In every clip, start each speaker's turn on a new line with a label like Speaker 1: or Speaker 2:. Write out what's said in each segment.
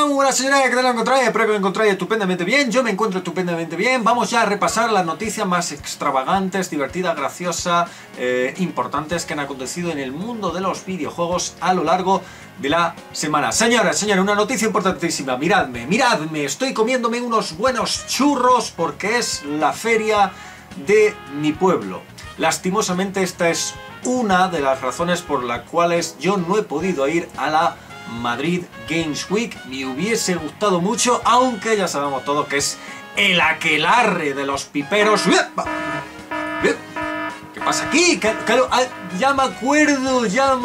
Speaker 1: muy buenas señores, ¿qué tal lo encontráis? Espero que lo encontráis estupendamente bien. Yo me encuentro estupendamente bien. Vamos ya a repasar las noticias más extravagantes, divertidas, graciosas, importantes que han acontecido en el mundo de los videojuegos a lo largo de la semana. Señoras, una noticia importantísima. Miradme, estoy comiéndome unos buenos churros porque es la feria de mi pueblo. Lastimosamente esta es una de las razones por las cuales yo no he podido ir a la Madrid Games Week. Me hubiese gustado mucho, aunque ya sabemos todos que es el aquelarre de los piperos. ¿Qué pasa aquí? Ya me acuerdo.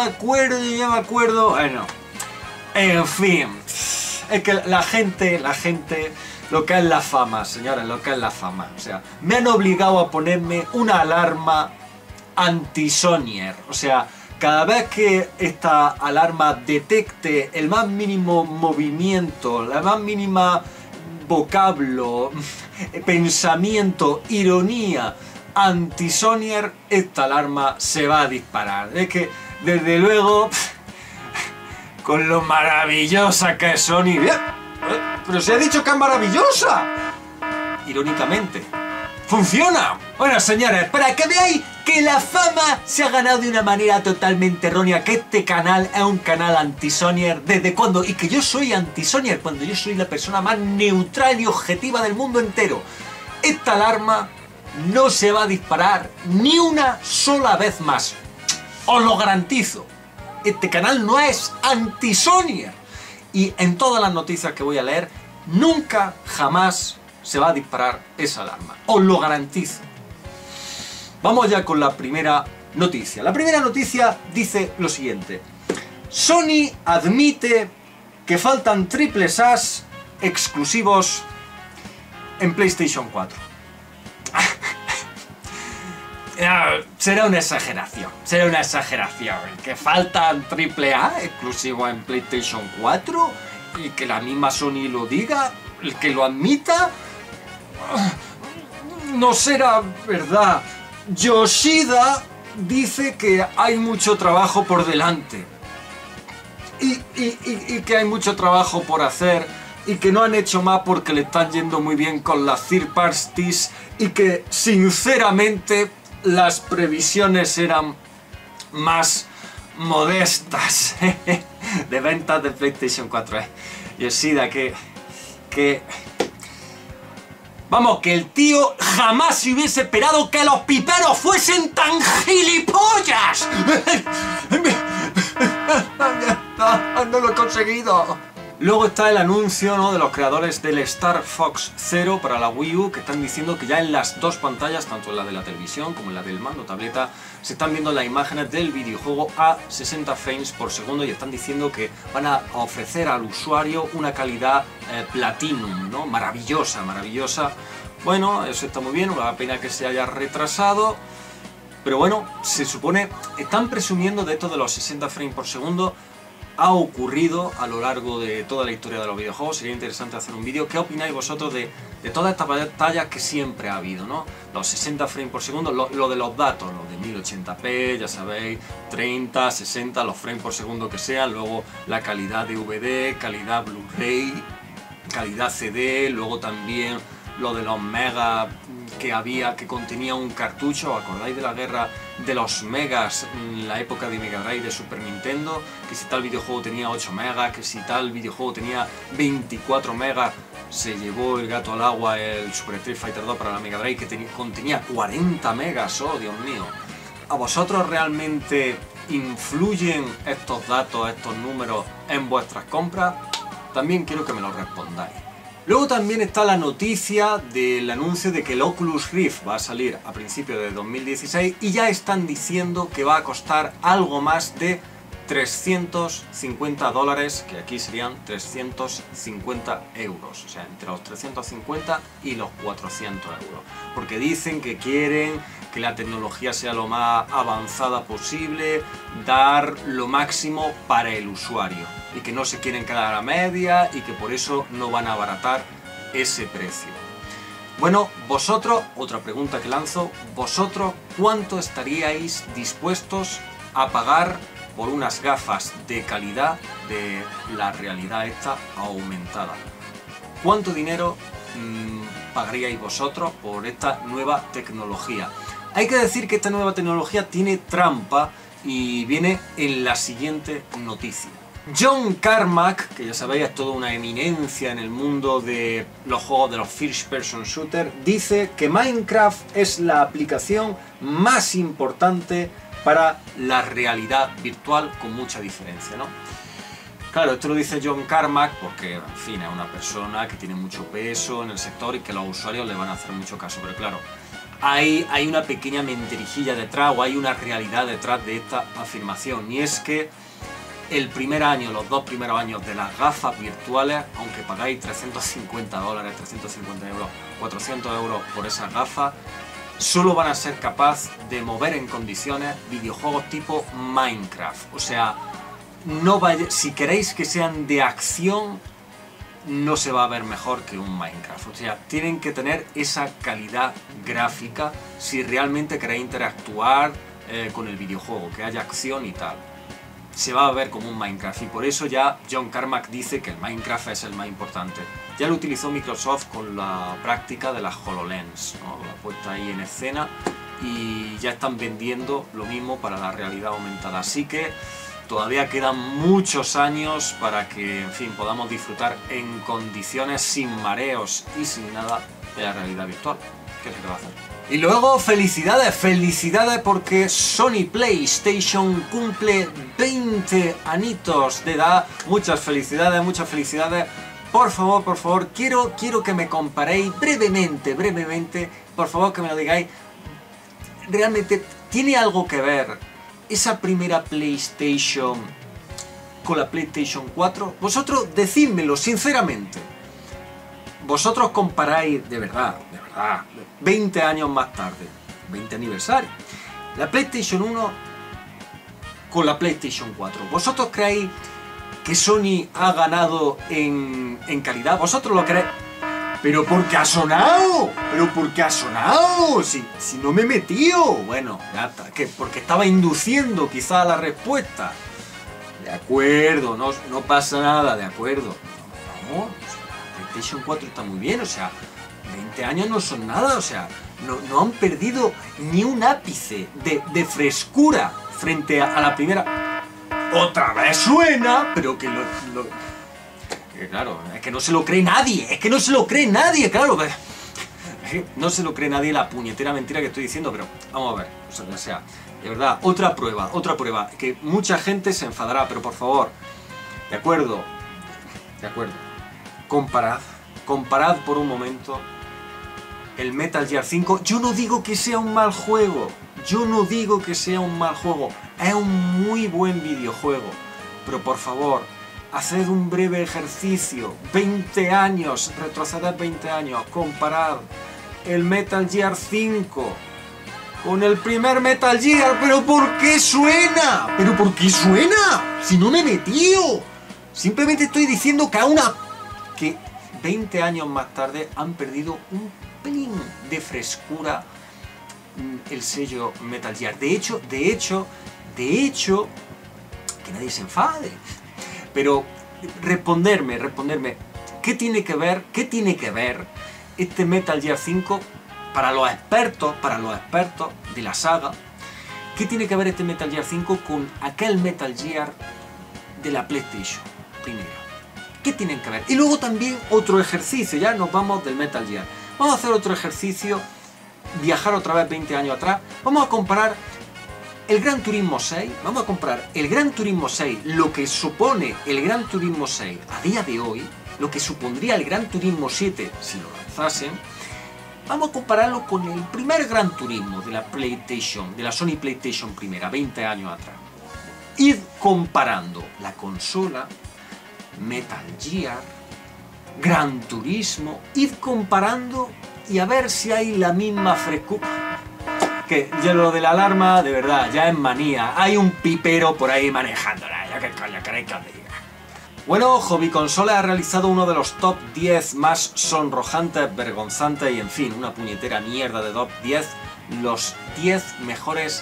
Speaker 1: Bueno, en fin, es que la gente, lo que es la fama, señores, lo que es la fama. O sea, me han obligado a ponerme una alarma anti-Sonyer. O sea, cada vez que esta alarma detecte el más mínimo movimiento, la más mínima vocablo, pensamiento, ironía anti-Sonyer, esta alarma se va a disparar. Es que, desde luego, con lo maravillosa que es Sony... ¡Pero se ha dicho que es maravillosa! Irónicamente. ¡Funciona! Bueno, señores, para que veáis que la fama se ha ganado de una manera totalmente errónea, que este canal es un canal anti-Sonyer, ¿desde cuándo? Y que yo soy anti-Sonyer cuando yo soy la persona más neutral y objetiva del mundo entero. Esta alarma no se va a disparar ni una sola vez más. Os lo garantizo. Este canal no es anti-Sonyer. Y en todas las noticias que voy a leer, nunca, jamás se va a disparar esa alarma. Os lo garantizo. Vamos ya con la primera noticia. La primera noticia dice lo siguiente. Sony admite que faltan triples A exclusivos en PlayStation 4. Será una exageración. Que faltan triple A exclusivos en PlayStation 4 y que la misma Sony lo diga, el que lo admita. No será verdad. Yoshida dice que hay mucho trabajo por delante y que hay mucho trabajo por hacer y que no han hecho más porque le están yendo muy bien con las third parties y que sinceramente las previsiones eran más modestas de ventas de PlayStation 4. Yoshida, vamos, que el tío jamás se hubiese esperado que los piperos fuesen tan gilipollas. No lo he conseguido. Luego está el anuncio, ¿no?, de los creadores del Star Fox Zero para la Wii U, que están diciendo que ya en las dos pantallas, tanto en la de la televisión como en la del mando tableta, se están viendo las imágenes del videojuego a 60 frames por segundo y están diciendo que van a ofrecer al usuario una calidad Platinum, ¿no? Maravillosa. Bueno, eso está muy bien, una pena que se haya retrasado, pero bueno, se supone, están presumiendo de esto de los 60 frames por segundo. Ha ocurrido a lo largo de toda la historia de los videojuegos. Sería interesante hacer un vídeo. ¿Qué opináis vosotros de todas estas batallas que siempre ha habido, ¿no? Los 60 frames por segundo, lo de los datos, lo de 1080p, ya sabéis, 30, 60, los frames por segundo que sean, luego la calidad DVD, calidad Blu-ray, calidad CD, luego también lo de los megas que había, que contenía un cartucho. ¿Acordáis de la guerra de los megas en la época de Mega Drive de Super Nintendo? Que si tal videojuego tenía 8 megas, que si tal videojuego tenía 24 megas, se llevó el gato al agua el Super Street Fighter 2 para la Mega Drive, que contenía 40 megas, oh Dios mío. ¿A vosotros realmente influyen estos datos, estos números en vuestras compras? También quiero que me lo respondáis. Luego también está la noticia del anuncio de que el Oculus Rift va a salir a principios de 2016 y ya están diciendo que va a costar algo más de $350, que aquí serían 350 euros, o sea, entre los 350 y los 400 euros, porque dicen que quieren que la tecnología sea lo más avanzada posible, dar lo máximo para el usuario y que no se quieren quedar a media y que por eso no van a abaratar ese precio. Bueno, vosotros, otra pregunta que lanzo, vosotros, ¿cuánto estaríais dispuestos a pagar por unas gafas de calidad de la realidad esta aumentada. ¿Cuánto dinero pagaríais vosotros por esta nueva tecnología? Hay que decir que esta nueva tecnología tiene trampa y viene en la siguiente noticia. John Carmack, que ya sabéis es toda una eminencia en el mundo de los juegos de los First Person Shooter, dice que Minecraft es la aplicación más importante para la realidad virtual, con mucha diferencia, ¿no? Claro, esto lo dice John Carmack porque, en fin, es una persona que tiene mucho peso en el sector y que los usuarios le van a hacer mucho caso, pero claro, hay una pequeña mentirijilla detrás, o hay una realidad detrás de esta afirmación, y es que el primer año, los 2 primeros años de las gafas virtuales, aunque pagáis 350 dólares, 350 euros, 400 euros por esas gafas, solo van a ser capaces de mover en condiciones videojuegos tipo Minecraft. O sea, si queréis que sean de acción, no se va a ver mejor que un Minecraft. O sea, tienen que tener esa calidad gráfica si realmente queréis interactuar con el videojuego, que haya acción y tal. Se va a ver como un Minecraft, y por eso ya John Carmack dice que el Minecraft es el más importante. Ya lo utilizó Microsoft con la práctica de las HoloLens, ¿no? La puesta ahí en escena, y ya están vendiendo lo mismo para la realidad aumentada. Así que todavía quedan muchos años para que, en fin, podamos disfrutar en condiciones sin mareos y sin nada de la realidad virtual. ¿Qué se va a hacer? Y luego, felicidades porque Sony PlayStation cumple 20 añitos de edad. Muchas felicidades. Por favor, quiero que me comparéis brevemente, por favor que me lo digáis. ¿Realmente tiene algo que ver esa primera PlayStation con la PlayStation 4? Vosotros decídmelo sinceramente. Vosotros comparáis de verdad, 20 años más tarde, 20 aniversario, la PlayStation 1 con la PlayStation 4. ¿Vosotros creéis que Sony ha ganado en calidad? ¿Vosotros lo creéis? ¿Pero por qué ha sonado? Si no me he metido. Bueno, ya está, que porque estaba induciendo quizá la respuesta. De acuerdo, no pasa nada, de acuerdo. No, la PlayStation 4 está muy bien, o sea, 20 años no son nada, o sea, no han perdido ni un ápice de frescura frente a la primera. Otra vez suena, pero que claro, es que no se lo cree nadie, claro. No se lo cree nadie la puñetera mentira que estoy diciendo, pero vamos a ver, o sea, de verdad, otra prueba, que mucha gente se enfadará, pero por favor, de acuerdo, comparad por un momento el Metal Gear 5. Yo no digo que sea un mal juego, es un muy buen videojuego, pero por favor, haced un breve ejercicio, 20 años, retroceded 20 años, comparad el Metal Gear 5 con el primer Metal Gear. ¿Pero por qué suena? Si no me he metido. Simplemente estoy diciendo que 20 años más tarde han perdido un pelín de frescura el sello Metal Gear. De hecho, que nadie se enfade. Pero responderme, ¿qué tiene que ver este Metal Gear 5 para los expertos de la saga? ¿Qué tiene que ver este Metal Gear 5 con aquel Metal Gear de la PlayStation primera? ¿Qué tienen que ver? Y luego también otro ejercicio, ya nos vamos del Metal Gear. Vamos a hacer otro ejercicio, viajar otra vez 20 años atrás. Vamos a comparar el Gran Turismo 6, lo que supone el Gran Turismo 6 a día de hoy, lo que supondría el Gran Turismo 7 si lo lanzasen. Vamos a compararlo con el primer Gran Turismo de la PlayStation, de la Sony PlayStation primera, 20 años atrás. Id comparando la consola, Metal Gear, Gran Turismo, id comparando y a ver si hay la misma frescura. Que ya lo de la alarma, de verdad, ya es manía. Hay un pipero por ahí manejándola. Ya que coño queréis que os diga. Bueno, Hobby Consola ha realizado uno de los top 10 más sonrojantes, vergonzantes y, en fin, una puñetera mierda de top 10. Los 10 mejores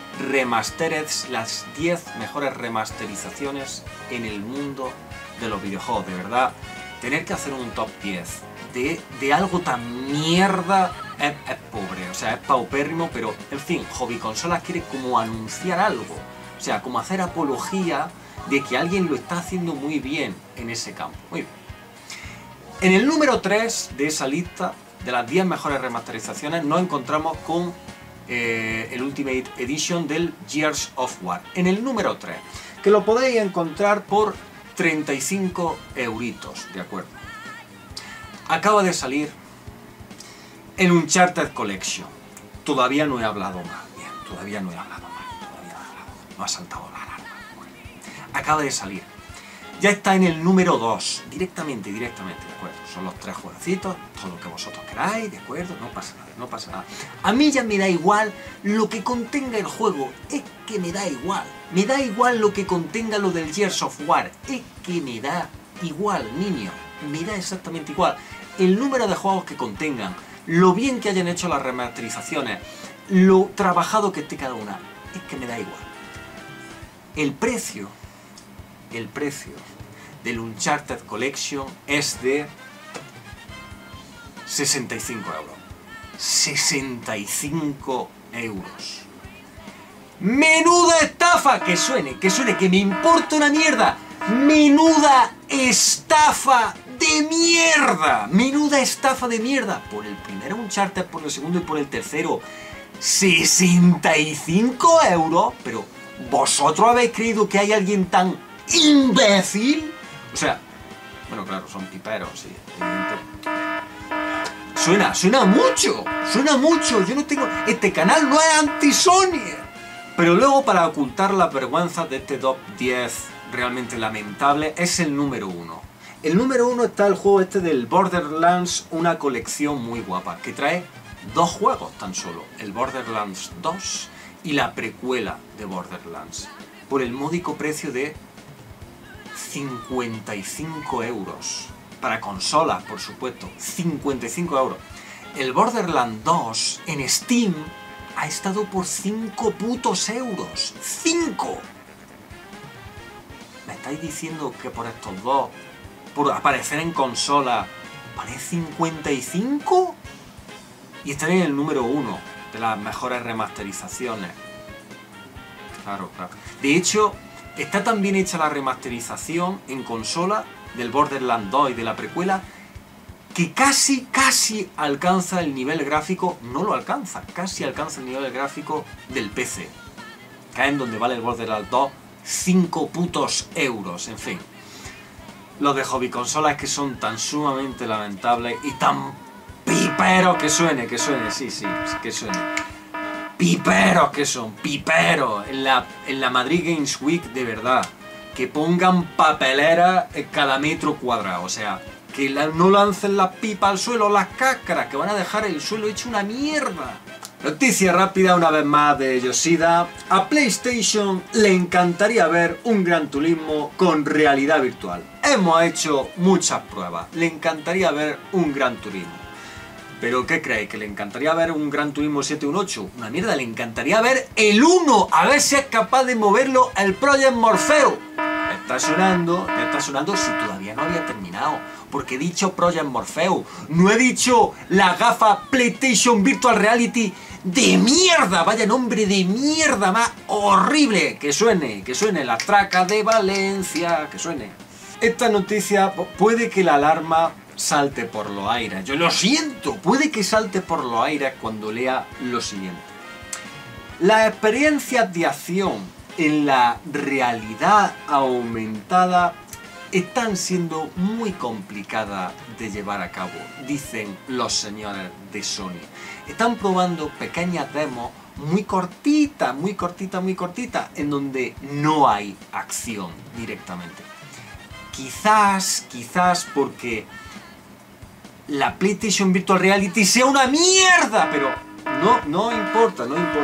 Speaker 1: Remastered, las 10 mejores remasterizaciones en el mundo de los videojuegos. De verdad, tener que hacer un top 10 de algo tan mierda es pobre, o sea, es paupérrimo, pero en fin, Hobby Consolas quiere como anunciar algo, o sea, como hacer apología de que alguien lo está haciendo muy bien en ese campo. Muy bien. En el número 3 de esa lista, de las 10 mejores remasterizaciones, nos encontramos con el Ultimate Edition del Gears of War. En el número 3, que lo podéis encontrar por 35 euritos, ¿de acuerdo? Acaba de salir el Uncharted Collection. Todavía no he hablado más. Bien, todavía no he hablado más. No ha saltado la alarma. Bueno, acaba de salir. Ya está en el número 2. Directamente, ¿de acuerdo? Son los 3 jueguecitos, todo lo que vosotros queráis, ¿de acuerdo? No pasa nada, no pasa nada. A mí ya me da igual lo que contenga el juego. Es que me da igual. Me da igual lo que contenga lo del Gears of War. Es que me da igual, niño. Me da exactamente igual. El número de juegos que contengan, lo bien que hayan hecho las remasterizaciones, lo trabajado que esté cada una, es que me da igual. El precio del Uncharted Collection es de 65 euros. 65 euros. ¡Menuda estafa! Que suene, que me importa una mierda. ¡Menuda estafa de mierda! ¡Menuda estafa de mierda! Por el primero Uncharted, por el segundo y por el tercero. 65 euros. Pero, ¿vosotros habéis creído que hay alguien tan imbécil? O sea, bueno, claro, son piperos, sí, evidente. Suena mucho, yo no tengo... Este canal no es anti-Sony. Pero luego, para ocultar las vergüenzas de este top 10 realmente lamentable, es el número 1. El número 1 está el juego este del Borderlands, una colección muy guapa, que trae 2 juegos tan solo, el Borderlands 2 y la precuela de Borderlands, por el módico precio de 55 euros. Para consolas, por supuesto, 55 euros. El Borderlands 2 en Steam ha estado por 5 putos euros. ¡5! ¿Me estáis diciendo que por estos dos, por aparecer en consola, vale 55? Y están en el número 1 de las mejores remasterizaciones. Claro. De hecho, está tan bien hecha la remasterización en consola del Borderlands 2 y de la precuela que casi alcanza el nivel gráfico, no lo alcanza, casi alcanza el nivel gráfico del PC. Que es en donde vale el Borderlands 2 5 putos euros, en fin. Los de Hobby Consolas que son tan sumamente lamentables y tan piperos que suene, sí, que suene. Piperos que son, piperos. En la Madrid Games Week, de verdad, que pongan papelera en cada metro cuadrado, o sea, que no lancen las pipas al suelo, las cáscaras, que van a dejar el suelo hecho una mierda. Noticia rápida una vez más de Yoshida. A PlayStation le encantaría ver un Gran Turismo con realidad virtual. Hemos hecho muchas pruebas, le encantaría ver un Gran Turismo. ¿Pero qué creéis? ¿Que le encantaría ver un Gran Turismo 7 un 8? Una mierda, le encantaría ver el 1, a ver si es capaz de moverlo el Project Morpheus. Me está sonando si todavía no había terminado. Porque he dicho Project Morpheus, no he dicho la gafa PlayStation Virtual Reality de mierda. Vaya nombre de mierda más horrible. Que suene la traca de Valencia, que suene. Esta noticia puede que la alarma salte por los aires. Yo lo siento, puede que salte por los aires cuando lea lo siguiente. Las experiencias de acción en la realidad aumentada están siendo muy complicadas de llevar a cabo, dicen los señores de Sony. Están probando pequeñas demos muy cortitas, en donde no hay acción directamente. Quizás porque la PlayStation Virtual Reality sea una mierda, pero no importa.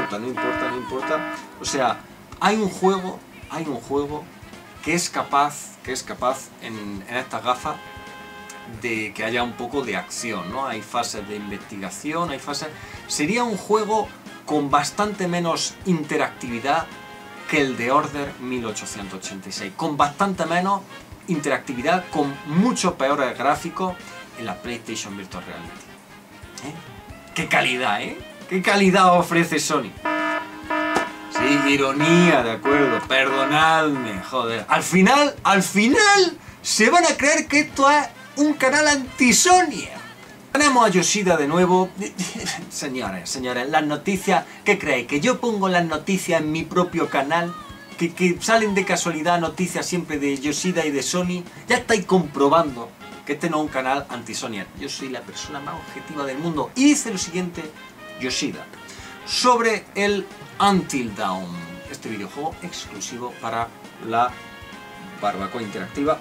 Speaker 1: O sea, hay un juego que es capaz en estas gafas de que haya un poco de acción, ¿no? Hay fases de investigación, hay fases... Sería un juego con bastante menos interactividad que el de Order 1886. Con bastante menos interactividad, con mucho peores gráficos en la PlayStation Virtual Reality. ¡Qué calidad, eh! ¡Qué calidad ofrece Sony! Sí, ironía, de acuerdo, perdonadme, joder. Al final, se van a creer que esto es un canal anti-Sony. Tenemos a Yoshida de nuevo. Señores, las noticias, ¿qué creéis? ¿Que yo pongo las noticias en mi propio canal? ¿Que salen de casualidad noticias siempre de Yoshida y de Sony? Ya estáis comprobando que este no es un canal anti-Sony. Yo soy la persona más objetiva del mundo. Y dice lo siguiente Yoshida sobre el Until Dawn, este videojuego exclusivo para la barbacoa interactiva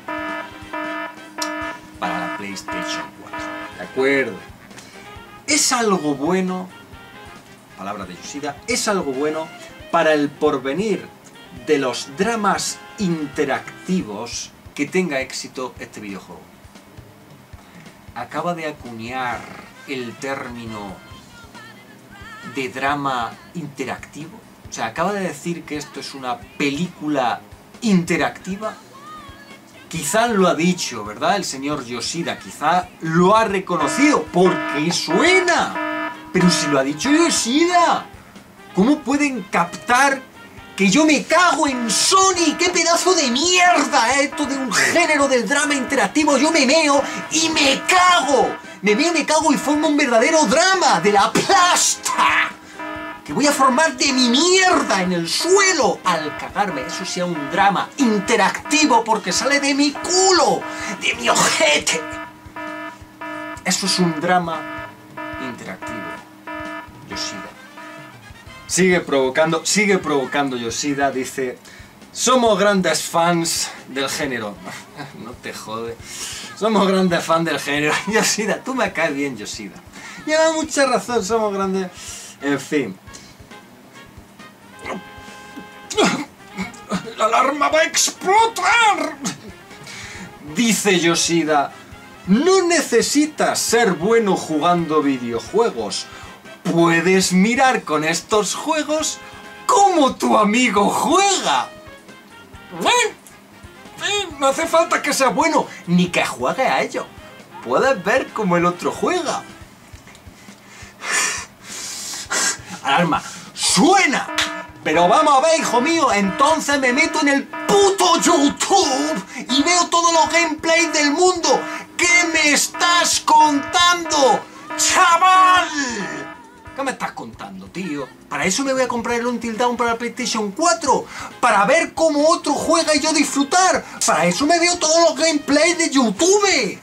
Speaker 1: para la PlayStation 4. ¿De acuerdo? Es algo bueno, palabra de Yoshida, es algo bueno para el porvenir de los dramas interactivos que tenga éxito este videojuego. Acaba de acuñar el término de drama interactivo. O sea, acaba de decir que esto es una película interactiva. Quizá lo ha dicho, ¿verdad? El señor Yoshida, quizá lo ha reconocido, porque suena. Pero si lo ha dicho Yoshida, ¿cómo pueden captar que yo me cago en Sony? ¡Qué pedazo de mierda! Esto de un género del drama interactivo, yo me meo y me cago. Me cago y formo un verdadero drama de la plasta que voy a formar de mi mierda en el suelo al cagarme. Eso sea un drama interactivo porque sale de mi culo, de mi ojete. Eso es un drama interactivo. Yoshida sigue provocando Yoshida, dice: somos grandes fans del género. No te jode. Somos grandes fans del género. Yoshida, tú me caes bien, Yoshida. Lleva mucha razón, somos grandes. En fin. ¡La alarma va a explotar! Dice Yoshida: no necesitas ser bueno jugando videojuegos. Puedes mirar con estos juegos cómo tu amigo juega. No hace falta que sea bueno, ni que juegue a ello. Puedes ver cómo el otro juega. Alarma, ¡suena! Pero vamos a ver, hijo mío, entonces me meto en el puto YouTube y veo todos los gameplays del mundo. ¿Qué me estás contando, chaval? ¿Qué me estás contando, tío? Para eso me voy a comprar el Until Dawn para la PlayStation 4. Para ver cómo otro juega y yo disfrutar. Para eso me veo todos los gameplays de YouTube.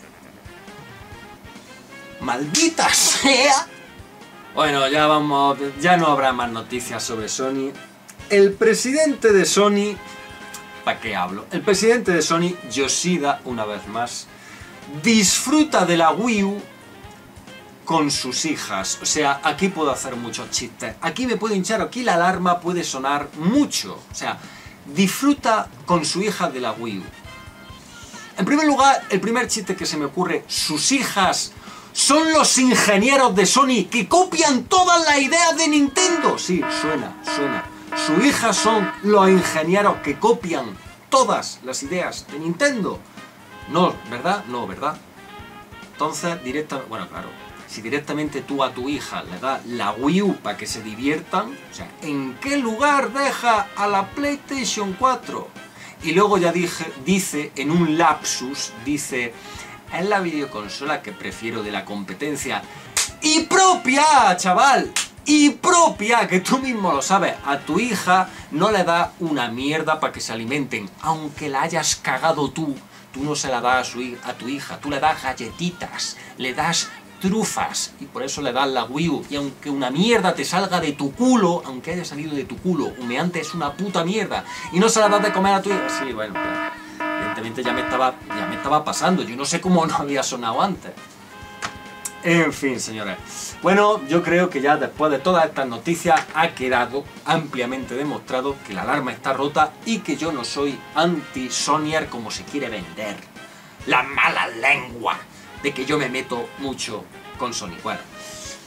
Speaker 1: ¡Maldita sea! Bueno, ya vamos... Ya no habrá más noticias sobre Sony. El presidente de Sony... ¿Para qué hablo? El presidente de Sony, Yoshida, una vez más, disfruta de la Wii U con sus hijas. O sea, aquí puedo hacer muchos chistes. Aquí me puedo hinchar, aquí la alarma puede sonar mucho. O sea, disfruta con su hija de la Wii U. En primer lugar, el primer chiste que se me ocurre: sus hijas son los ingenieros de Sony que copian todas las ideas de Nintendo. Sí, suena. Sus hijas son los ingenieros que copian todas las ideas de Nintendo. No, ¿verdad? No, ¿verdad? Entonces, directamente... Bueno, claro. Si directamente tú a tu hija le das la Wii U para que se diviertan, o sea, ¿en qué lugar deja a la PlayStation 4? Y luego ya dice, en un lapsus, dice: es la videoconsola que prefiero de la competencia. ¡Y propia, chaval! ¡Y propia! Que tú mismo lo sabes. A tu hija no le das una mierda para que se alimenten. Aunque la hayas cagado tú no se la das a tu hija. Tú le das galletitas, le das trufas, y por eso le das la Wii U. Y aunque una mierda te salga de tu culo, aunque haya salido de tu culo, humeante es una puta mierda, y no se la das de comer a tu hija. Sí, bueno, claro. Evidentemente ya me estaba pasando. Yo no sé cómo no había sonado antes. En fin, señores. Bueno, yo creo que ya después de todas estas noticias ha quedado ampliamente demostrado que la alarma está rota y que yo no soy anti-Sonyer como se quiere vender la mala lengua de que yo me meto mucho con Sony. Bueno,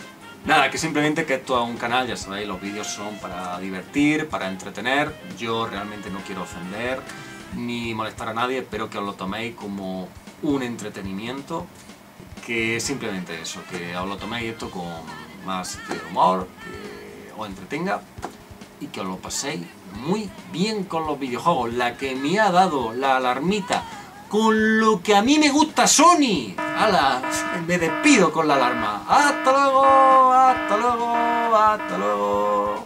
Speaker 1: Nada, que simplemente que esto es un canal, ya sabéis, los vídeos son para divertir, para entretener. Yo realmente no quiero ofender ni molestar a nadie, espero que os lo toméis como un entretenimiento, que simplemente eso, que os lo toméis esto con más de humor, que os entretenga y que os lo paséis muy bien con los videojuegos. La que me ha dado la alarmita con lo que a mí me gusta Sony. ¡Hala! Me despido con la alarma. ¡Hasta luego! ¡Hasta luego! ¡Hasta luego!